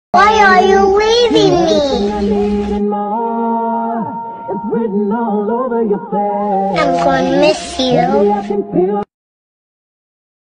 Why are you leaving me? I'm gonna miss you.